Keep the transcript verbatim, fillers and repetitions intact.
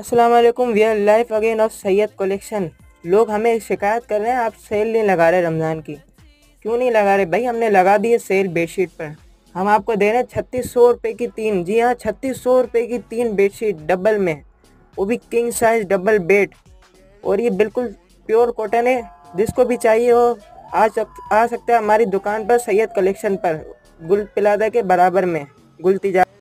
अस्सलाम वालेकुम। We are life again of Syed collection. लोग हमें शिकायत कर रहे हैं आप सेल नहीं लगा रहे रमज़ान की। क्यों नहीं लगा रहे भाई? हमने लगा दी है सेल बेडशीट पर। हम आपको दे रहे हैं छत्तीस सौ रुपये की तीन। जी हाँ, छत्तीस सौ रुपये की तीन बेडशीट डबल में, वो भी किंग साइज डबल बेड। और ये बिल्कुल प्योर कॉटन है। जिसको भी चाहिए हो आ सक आ सकता है हमारी दुकान पर सैयद कलेक्शन पर, गुल प्लाजा के बराबर में, गुल तिजा